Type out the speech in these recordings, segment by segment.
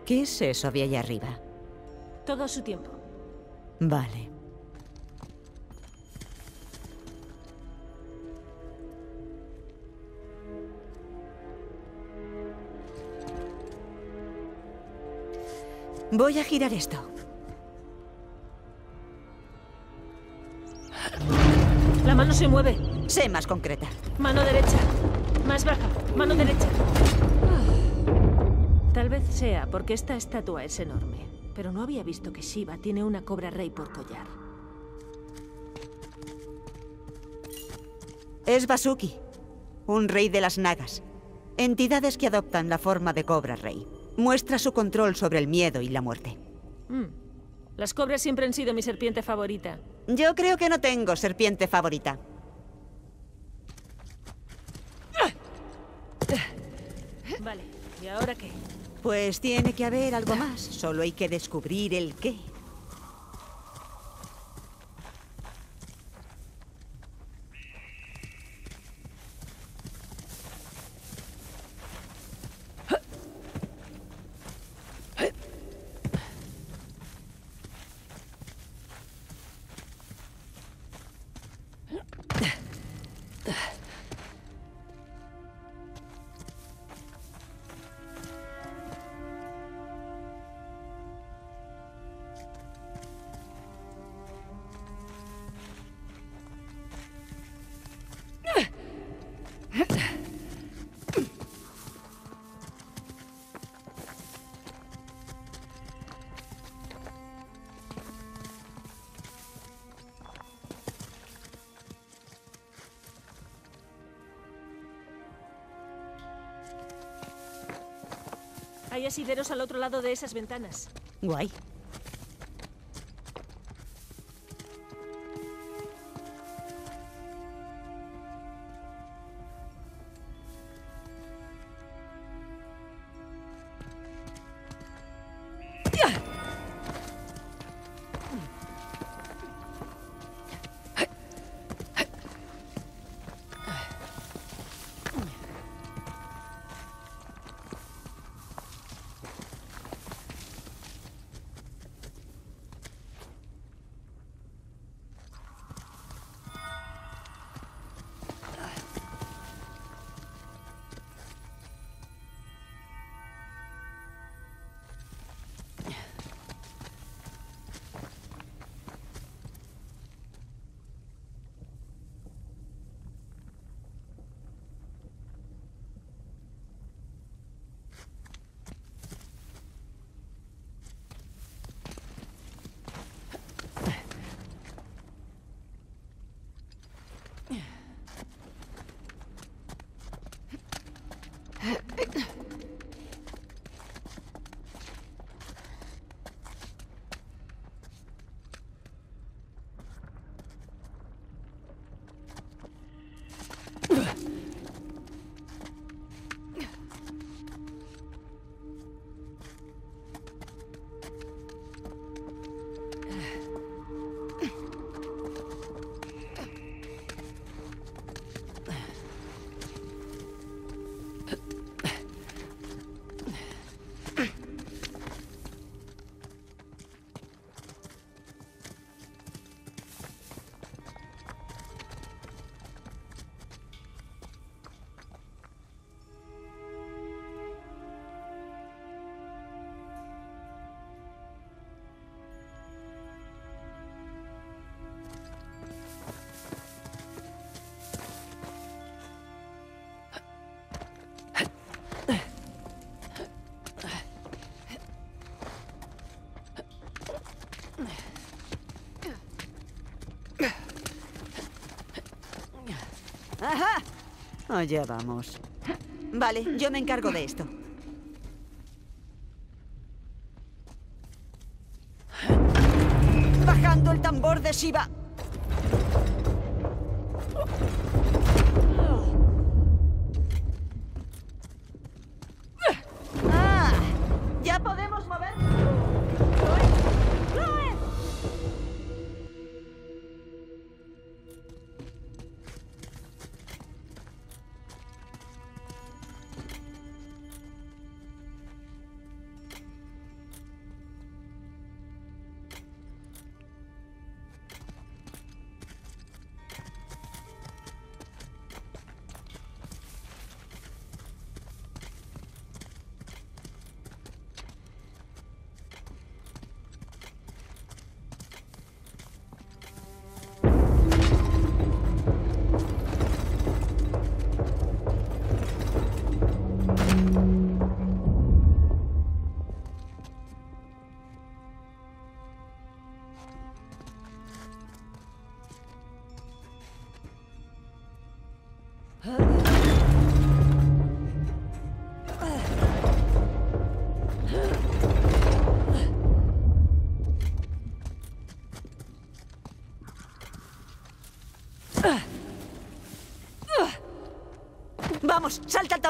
¿Qué es eso de allá arriba? Todo a su tiempo. Vale. Voy a girar esto. La mano se mueve. Sé más concreta. Mano derecha. Más baja. Mano derecha. Tal vez sea porque esta estatua es enorme, pero no había visto que Shiva tiene una cobra rey por collar. Es Vasuki, un rey de las Nagas. Entidades que adoptan la forma de cobra rey. Muestra su control sobre el miedo y la muerte. Las cobras siempre han sido mi serpiente favorita. Yo creo que no tengo serpiente favorita. Vale, ¿y ahora qué? Pues tiene que haber algo más. Solo hay que descubrir el qué. Hay asideros al otro lado de esas ventanas. Guay. ¡Ajá! Allá vamos. Vale, yo me encargo de esto. ¡Bajando el tambor de Shiva! ¡Ah! ¡Ya podemos mover!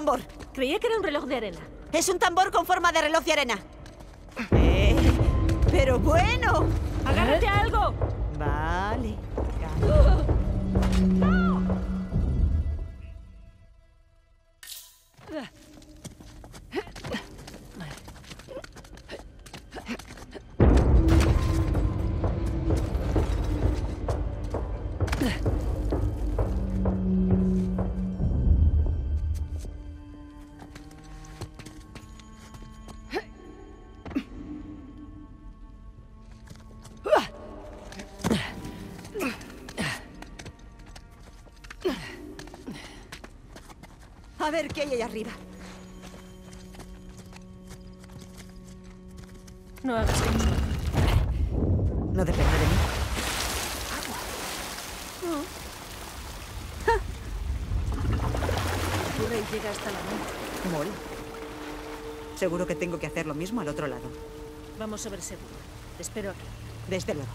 tambor. Creía que era un reloj de arena. Es un tambor con forma de reloj de arena. Pero bueno. ¡Agárrate a algo! Vale. A ver qué hay ahí arriba. No hagas caso. No depende de mí. Tu rey llega hasta la mano. Mola. Seguro que tengo que hacer lo mismo al otro lado. Vamos a ver seguro. Te espero aquí. Desde luego.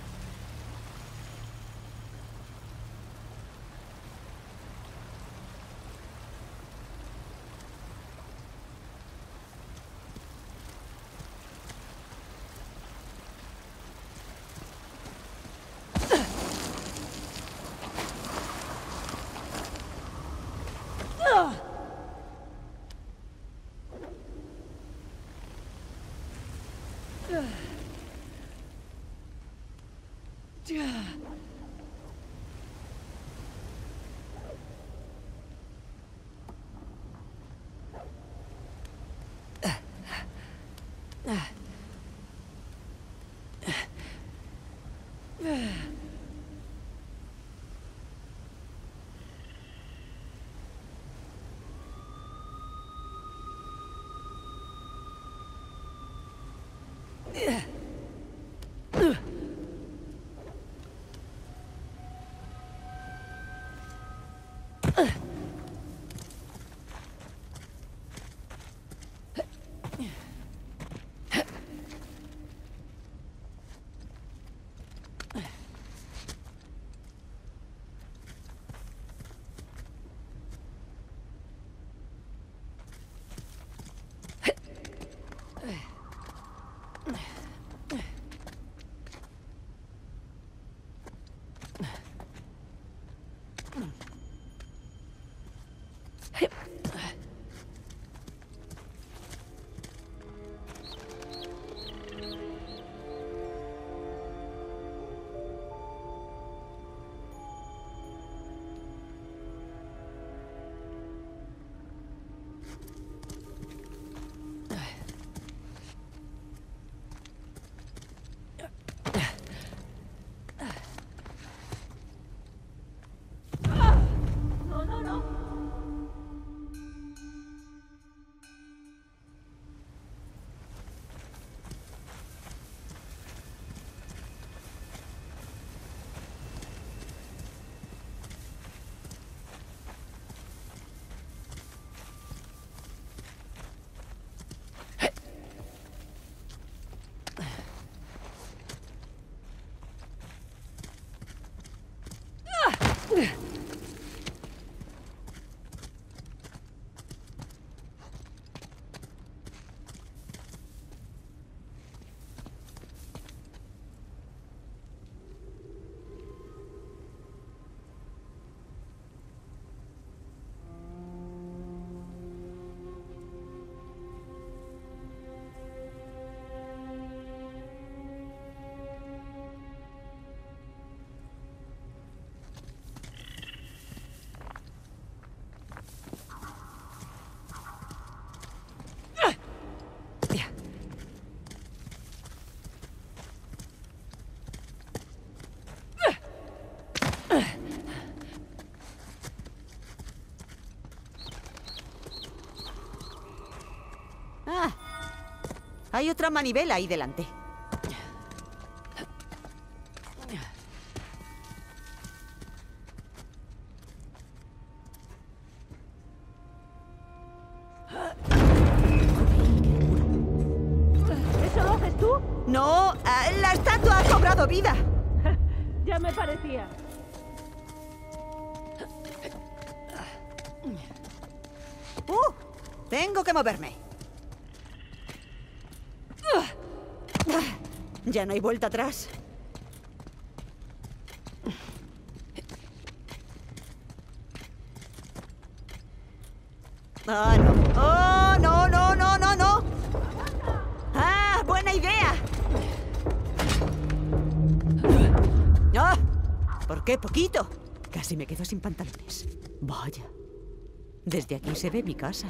Hay otra manivela ahí delante. ¿Eso lo haces tú? ¡No! ¡La estatua ha cobrado vida! Ya me parecía. Tengo que moverme. Ya no hay vuelta atrás. ¡Ah, no! ¡Oh, no, no, no, no, no! ¡Ah, buena idea! ¡Ah! ¿Por qué poquito? Casi me quedo sin pantalones. Vaya. Desde aquí se ve mi casa.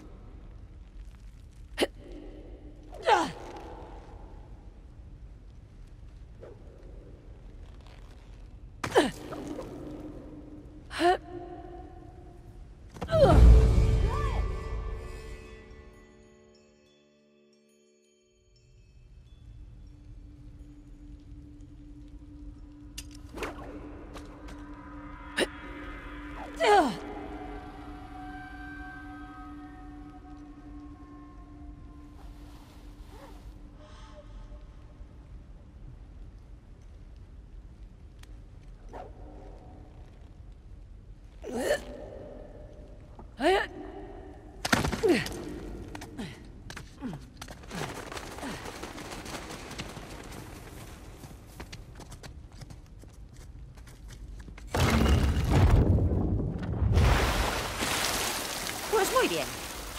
Pues muy bien.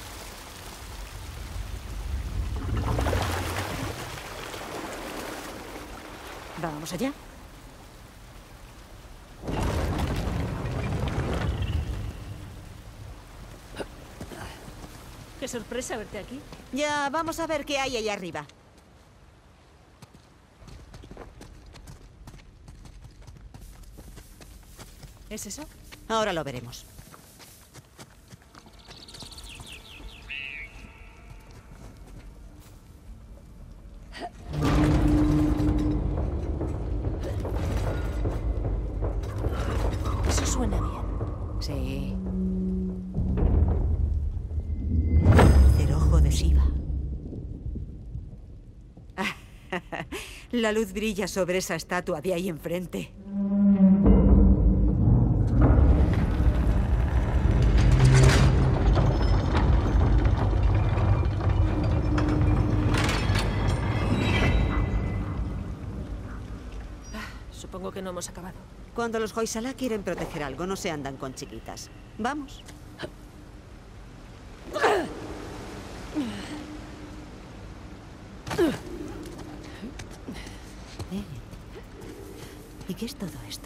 Vamos allá. Qué sorpresa verte aquí. Ya, vamos a ver qué hay allá arriba. ¿Es eso? Ahora lo veremos. Eso suena bien. Sí. Cerrojo de Shiva. La luz brilla sobre esa estatua de ahí enfrente. Supongo que no hemos acabado. Cuando los Hoysala quieren proteger algo, no se andan con chiquitas. Vamos. ¿Y qué es todo esto?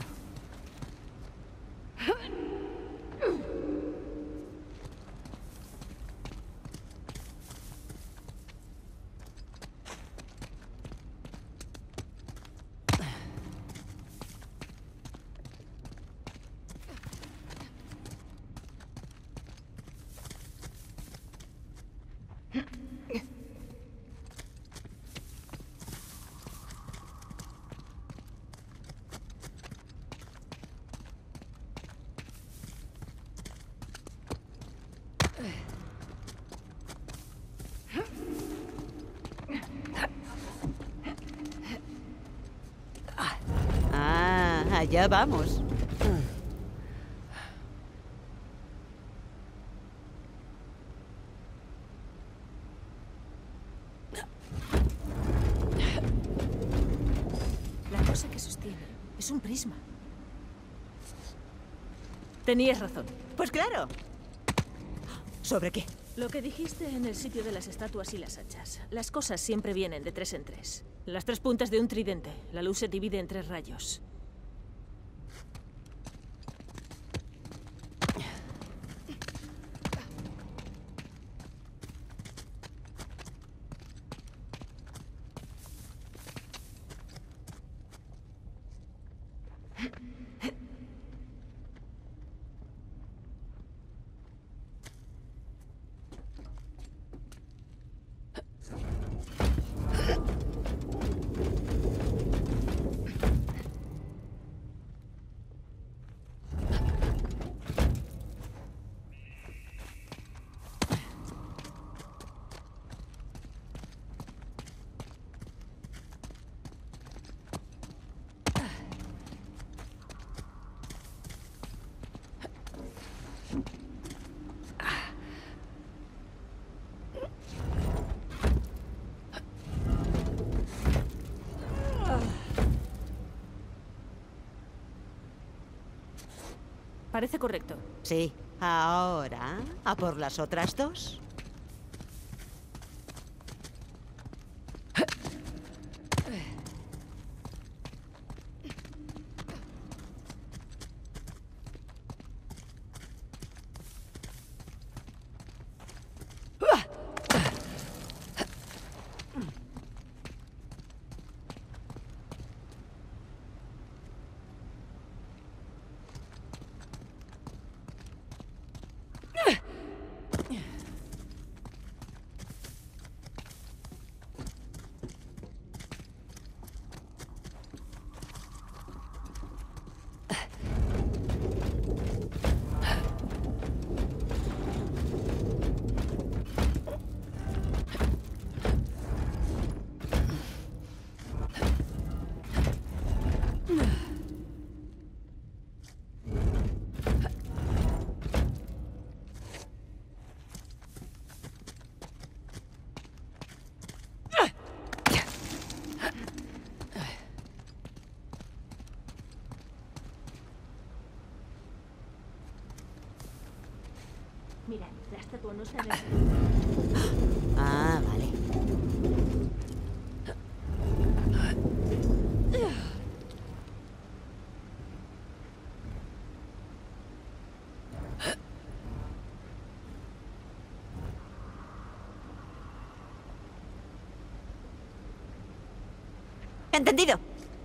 Ah, allá vamos. La cosa que sostiene es un prisma. Tenías razón. Pues claro. ¿Sobre qué? Lo que dijiste en el sitio de las estatuas y las hachas. Las cosas siempre vienen de 3 en 3. Las 3 puntas de un tridente. La luz se divide en 3 rayos. Parece correcto. Sí. Ahora, ¿a por las otras dos? Mira, la estatua no se ha Ah, vale. Entendido.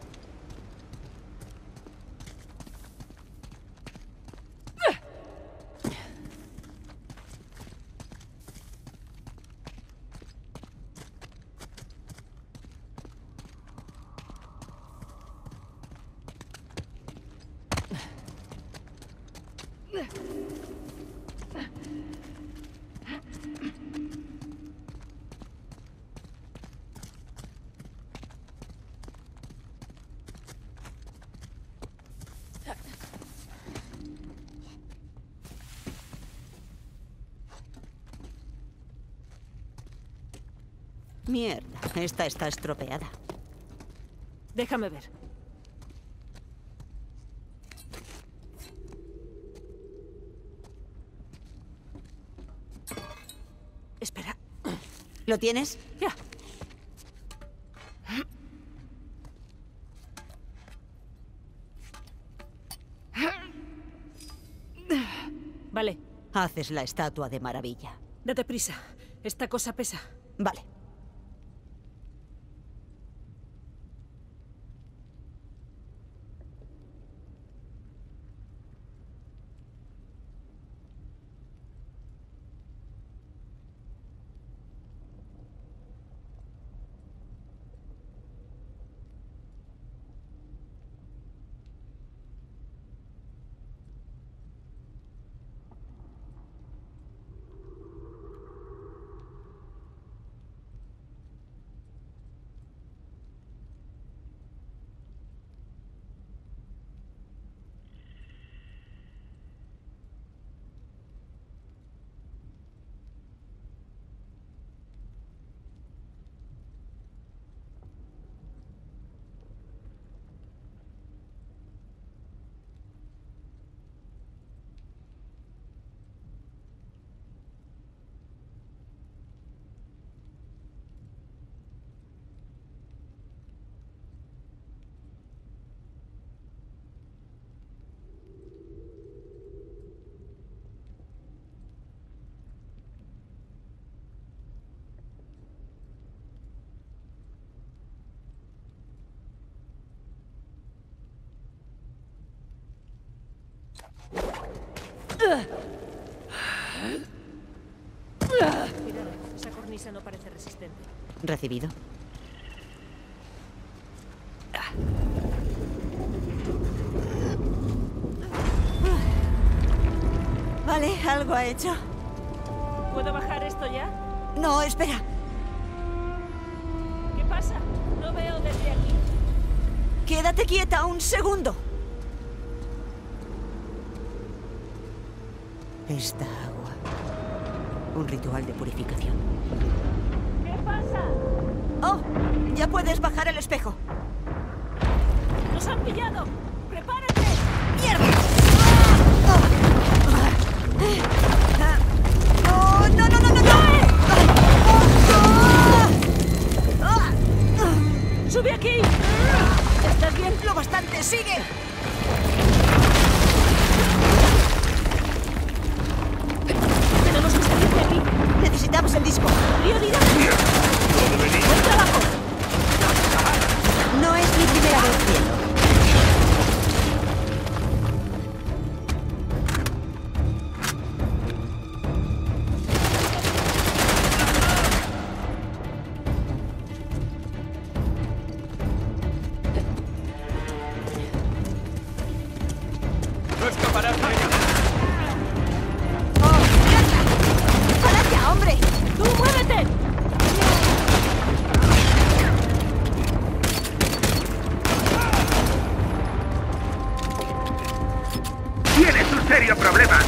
Mierda, esta está estropeada. Déjame ver. Espera. ¿Lo tienes? Ya. Vale, Haces la estatua de maravilla. date prisa. Esta cosa pesa. Vale. Cuidado, esa cornisa no parece resistente. Recibido. Vale, algo ha hecho. ¿Puedo bajar esto ya? No, espera. ¿Qué pasa? No veo desde aquí. Quédate quieta un segundo. Esta agua. Un ritual de purificación. ¿Qué pasa? ¡Oh! Ya puedes bajar el espejo. ¡Nos han pillado! ¡Prepárate! ¡Mierda! ¡Ah! ¡No, no, no, no, no! ¡No! ¡Sube aquí! ¿Estás bien? ¡Lo bastante! ¡Sigue! Tenemos que salir de aquí. Necesitamos el disco. ¡Prioridad! ¡Buen trabajo! No es mi primera vez, cielo. ¡No escaparás de ella! ¡Oh, mierda! ¡Para ya, hombre! ¡Tú muévete! ¡Tienes un serio problema!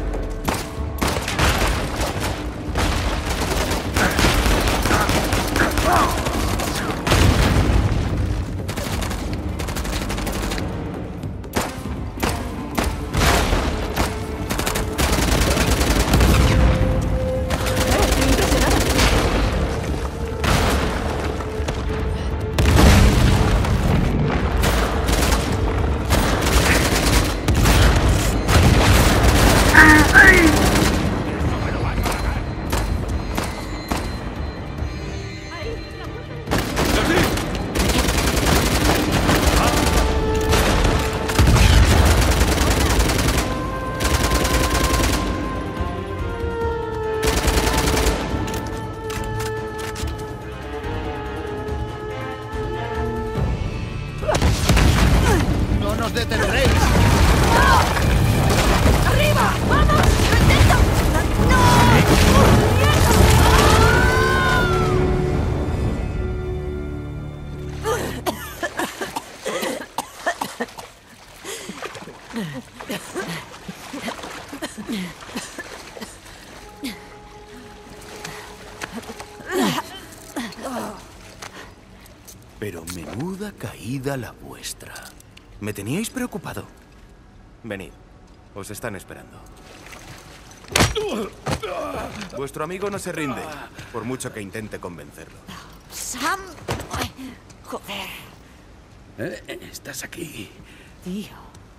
¡No nos detendréis! ¡Arriba! ¡Vamos! ¡Lo intento! Pero menuda caída la vuestra. Me teníais preocupado. Venid, os están esperando. Vuestro amigo no se rinde, por mucho que intente convencerlo. ¡Sam! Ay, joder. Estás aquí. Tío.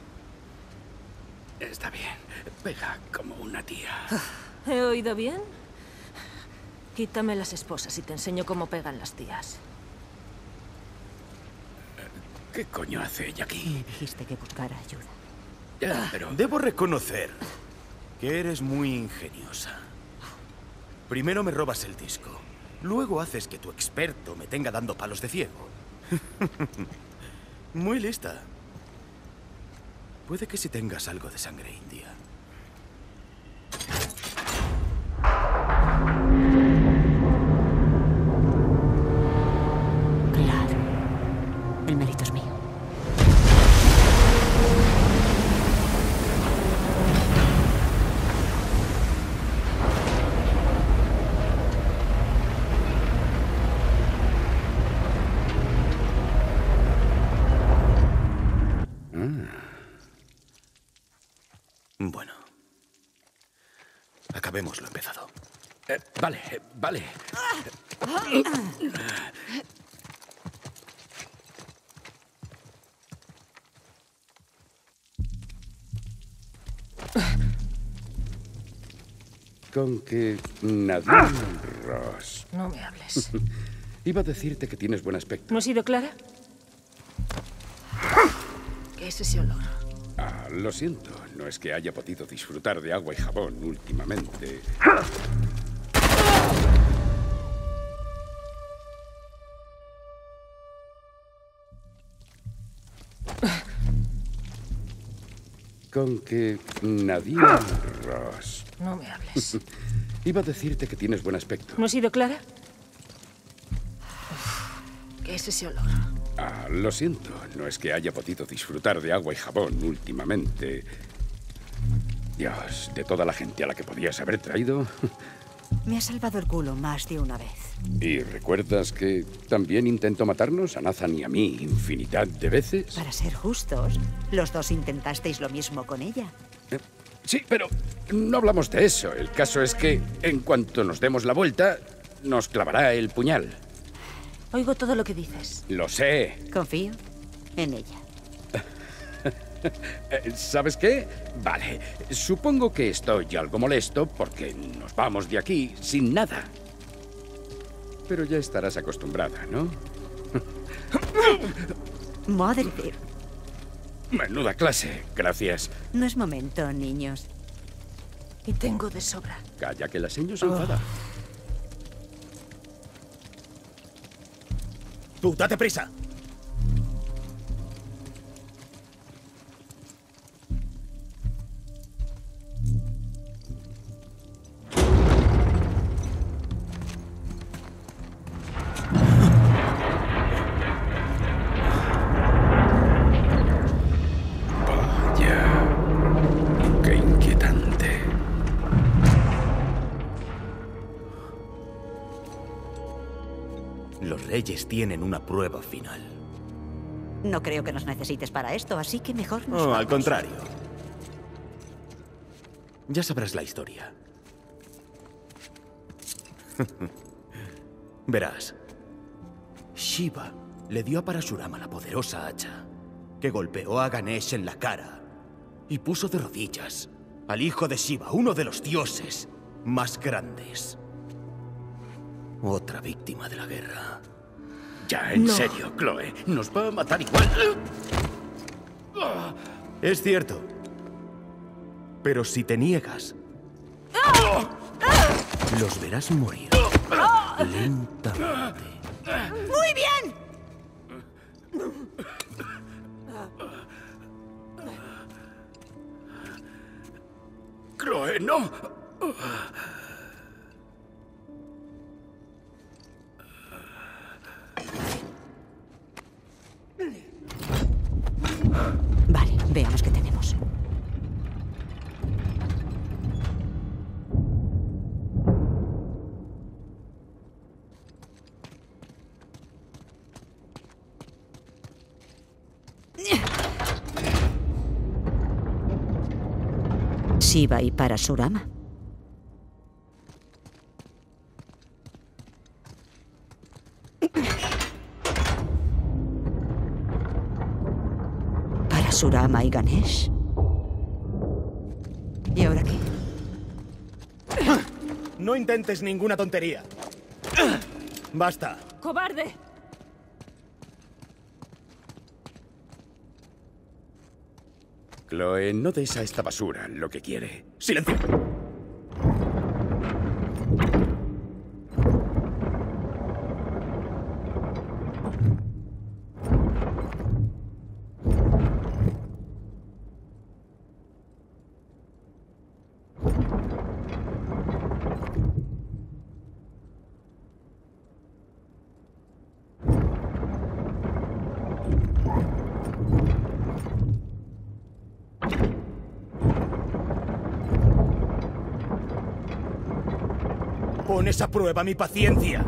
Está bien. Pega como una tía. ¿He oído bien? Quítame las esposas y te enseño cómo pegan las tías. ¿Qué coño hace ella aquí? Dijiste que buscara ayuda. Ya, pero... Debo reconocer que eres muy ingeniosa. Primero me robas el disco. Luego haces que tu experto me tenga dando palos de ciego. Muy lista. Puede que si tengas algo de sangre india. Claro. El mérito es mío. Bueno. Acabemos lo empezado. Vale. Con que Nadine Ross. No me hables. Iba a decirte que tienes buen aspecto. ¿No he sido clara? ¿Qué es ese olor? Ah, lo siento. No es que haya podido disfrutar de agua y jabón últimamente. Con que Nadine Ross. No me hables. Iba a decirte que tienes buen aspecto. ¿No he sido clara? ¿Qué es ese olor? Ah, lo siento. No es que haya podido disfrutar de agua y jabón últimamente. Dios, de toda la gente a la que podías haber traído. Me ha salvado el culo más de una vez. ¿Y recuerdas que también intentó matarnos a Nathan y a mí infinidad de veces? Para ser justos, los dos intentasteis lo mismo con ella. Sí, pero no hablamos de eso. El caso es que, en cuanto nos demos la vuelta, nos clavará el puñal. Oigo todo lo que dices. Lo sé. Confío en ella. ¿Sabes qué? Vale, supongo que estoy algo molesto porque nos vamos de aquí sin nada. Pero ya estarás acostumbrada, ¿no? Madre de... Menuda clase, gracias. No es momento, niños. Y tengo de sobra. Calla, que la seño se enfada. ¡Tú, date prisa! Los reyes tienen una prueba final. No creo que nos necesites para esto, así que mejor nos No, vamos. al contrario. Ya sabrás la historia. Verás. Shiva le dio a Parashurama la poderosa hacha, que golpeó a Ganesh en la cara y puso de rodillas al hijo de Shiva, uno de los dioses más grandes. Otra víctima de la guerra. Ya, en serio, Chloe. Nos va a matar igual. Es cierto. Pero si te niegas, los verás morir lentamente. ¡Muy bien! Chloe, no. Vale, veamos qué tenemos. Shiva y Parashurama. Parashurama y Ganesh. ¿Y ahora qué? No intentes ninguna tontería. Basta. ¡Cobarde! Chloe, no des a esta basura lo que quiere. ¡Silencio! Pones a prueba mi paciencia.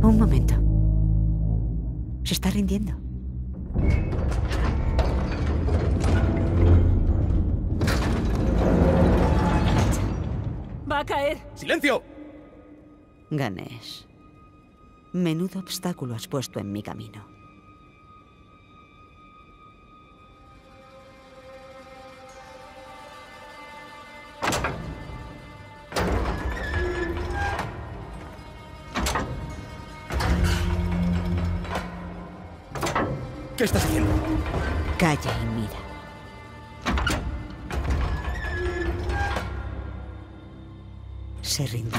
Un momento. Se está rindiendo. ¡Va a caer! ¡Silencio! Ganesh, menudo obstáculo has puesto en mi camino. ¿Qué estás haciendo? Calla y mira. Se rindió.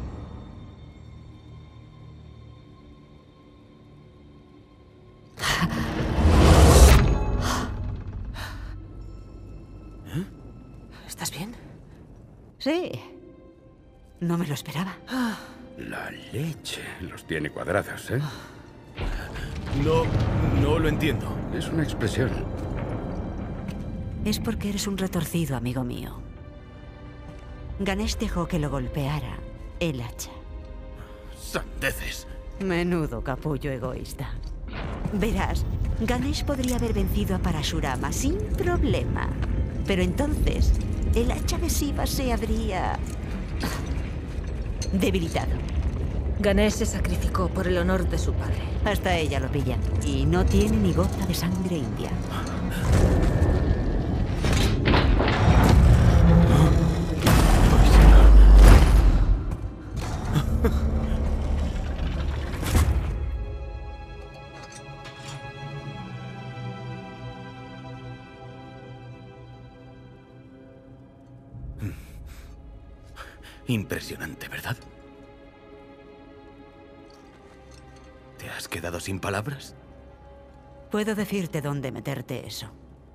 ¿Estás bien? Sí. No me lo esperaba. La leche. Los tiene cuadrados, ¿eh? No lo entiendo. Es una expresión. Es porque eres un retorcido, amigo mío. Ganesh dejó que lo golpeara el hacha. Sandeces. Menudo capullo egoísta. Verás, Ganesh podría haber vencido a Parashurama sin problema. Pero entonces, el hacha de Shiva se habría debilitado. Ganesh se sacrificó por el honor de su padre. Hasta ella lo pilla. Y no tiene ni gota de sangre india. Impresionante, ¿verdad? ¿Te has quedado sin palabras? Puedo decirte dónde meterte eso.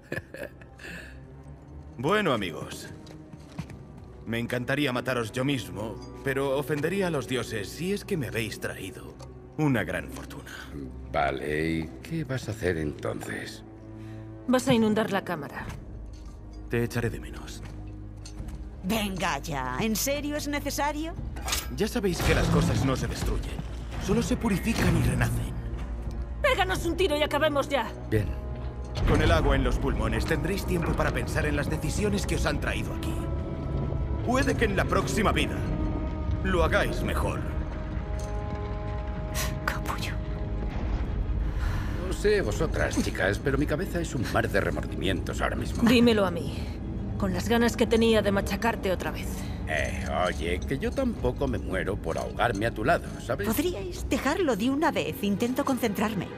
Bueno, amigos. Me encantaría mataros yo mismo, pero ofendería a los dioses si es que me habéis traído una gran fortuna. Vale, ¿y qué vas a hacer entonces? Vas a inundar la cámara. Te echaré de menos. Venga ya, ¿en serio es necesario? Ya sabéis que las cosas no se destruyen, solo se purifican y renacen. ¡Péganos un tiro y acabemos ya! Bien. Con el agua en los pulmones tendréis tiempo para pensar en las decisiones que os han traído aquí. Puede que en la próxima vida lo hagáis mejor. Capullo. No sé vosotras, chicas, pero mi cabeza es un mar de remordimientos ahora mismo. Dímelo a mí. Con las ganas que tenía de machacarte otra vez. Oye, que yo tampoco me muero por ahogarme a tu lado, ¿sabes? ¿Podríais dejarlo de una vez? Intento concentrarme.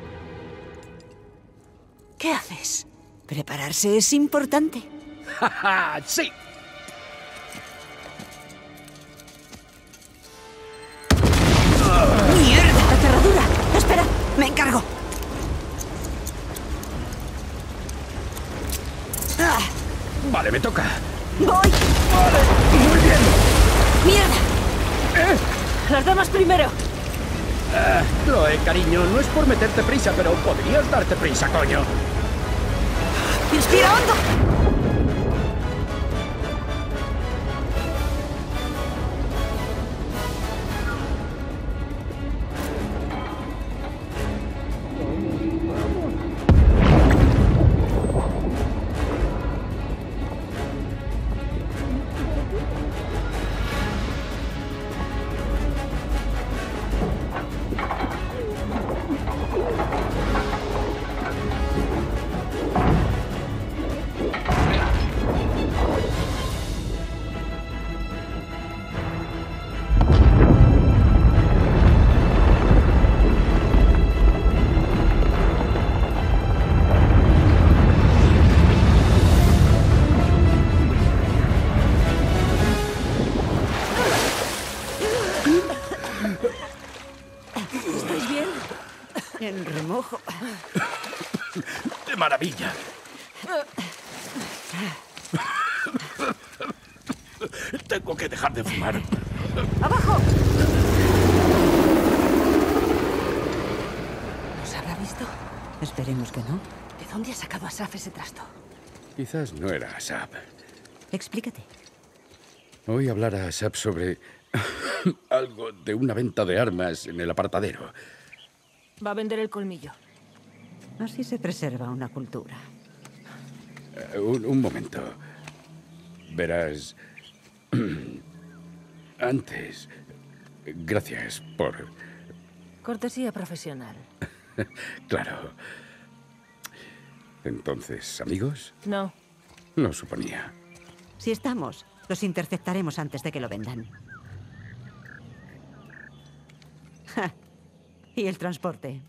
¿Qué haces? Prepararse es importante. ¡Ja, ja! ¡Sí! ¡Mierda! ¡La cerradura! ¡Espera! ¡Me encargo! ¡Ah! Vale, me toca. ¡Voy! Muy bien. ¡Mierda! ¡Las damas primero! Chloe, cariño, no es por meterte prisa, pero podrías darte prisa, coño. ¡Inspira hondo! ¿Estáis bien? En remojo. ¡De maravilla! Tengo que dejar de fumar. ¡Abajo! ¿Nos habrá visto? Esperemos que no. ¿De dónde ha sacado Asaf ese trasto? Quizás no era Asap. Explícate. Oí hablar a Asap sobre Algo de una venta de armas en el apartadero. Va a vender el colmillo. Así se preserva una cultura. Un momento. Verás... Antes... Gracias por... Cortesía profesional. Claro. Entonces, ¿amigos? No. Lo suponía. Si estamos, los interceptaremos antes de que lo vendan. Ja. ¿Y el transporte?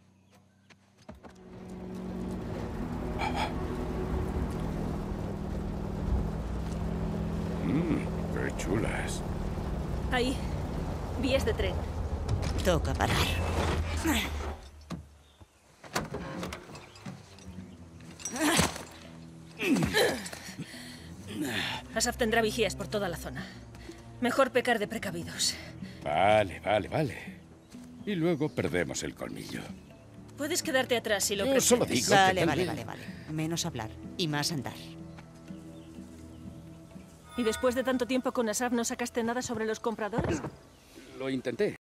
Qué chulas. Ahí. Vías de tren. Toca parar. Asaf tendrá vigías por toda la zona. Mejor pecar de precavidos. Vale. Y luego perdemos el colmillo. Puedes quedarte atrás si lo Yo prefieres. solo digo Vale, que vale. tal vez- Menos hablar y más andar. ¿Y después de tanto tiempo con Asaf no sacaste nada sobre los compradores? Lo intenté.